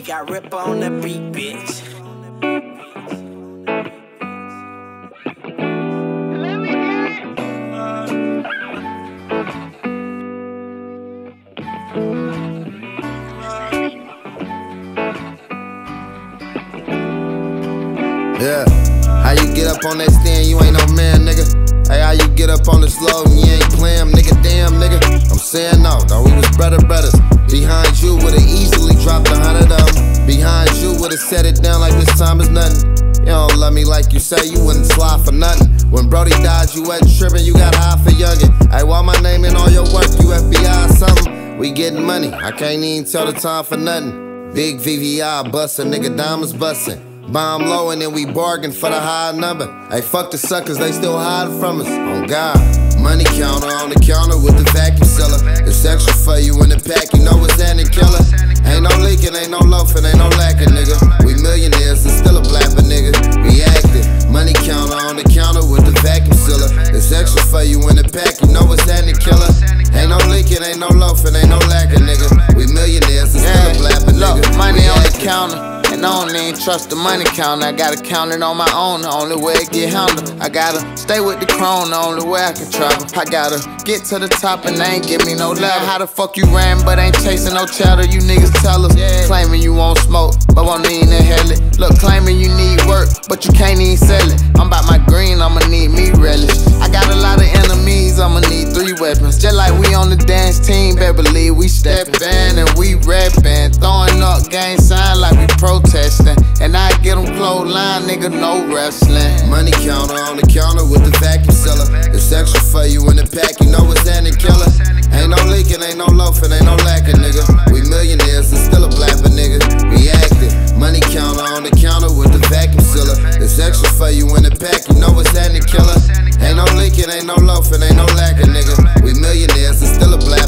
got Rip on the beat, bitch. Yeah, how you get up on that stand, you ain't no man, nigga. Hey, how you get up on the slow and you ain't playing, nigga, damn, nigga. I'm saying no, thought we was brothers. Behind you would've easily dropped 100 of them. Behind you would've set it down like this time is nothing. You don't love me like you say, you wouldn't slide for nothing. When Brody died, you wasn't tripping, you got high for youngin'. Hey, why my name in all your work, you FBI or something? We getting money, I can't even tell the time for nothing. Big VVI bustin', nigga, diamonds bustin'. Bomb low and then we bargain for the high number. Hey, fuck the suckers, they still hiding from us. Oh God, money counter on the counter with the vacuum sealer. It's extra for you in the pack, you know it's ending killer. Ain't no leaking, ain't no loafing, ain't no lacking, nigga. We millionaires and still a blapper, nigga. We active. Money counter on the counter with the vacuum sealer. It's extra for you in the pack, you know it's ending killer. Ain't no leaking, ain't no loafing, ain't no lacking, nigga. We millionaires and still a blapper, nigga. Look, money on the counter. And I don't even trust the money counter. I gotta count it on my own, the only way it get handled. I gotta stay with the crown, the only way I can travel. I gotta get to the top and they ain't give me no ladder. How the fuck you ran but ain't chasing no cheddar? You niggas tell us, claiming you won't smoke, but won't even inhale it. Look, claiming you need work, but you can't even sell it. I'm about my green, I'ma need me relish. I got a lot of enemies, I'ma need 3 weapons. Just like we on the dance team, better believe we steppin' and we rappin'. Throwing up gang sign like we protesting. And I get them clothesline, nigga, no wrestling. Money counter on the counter with the vacuum sealer. It's extra for you in the pack, you know it's ending killer. Ain't no leaking, ain't no loafing, ain't no lacking, nigga. We millionaires and still a blapper, nigga. We active. Money counter on the counter with the vacuum sealer. It's extra for you in the pack, you know it's ending killer. Ain't no leaking, ain't no loafing, ain't no lacking, nigga. We millionaires and still a blapper.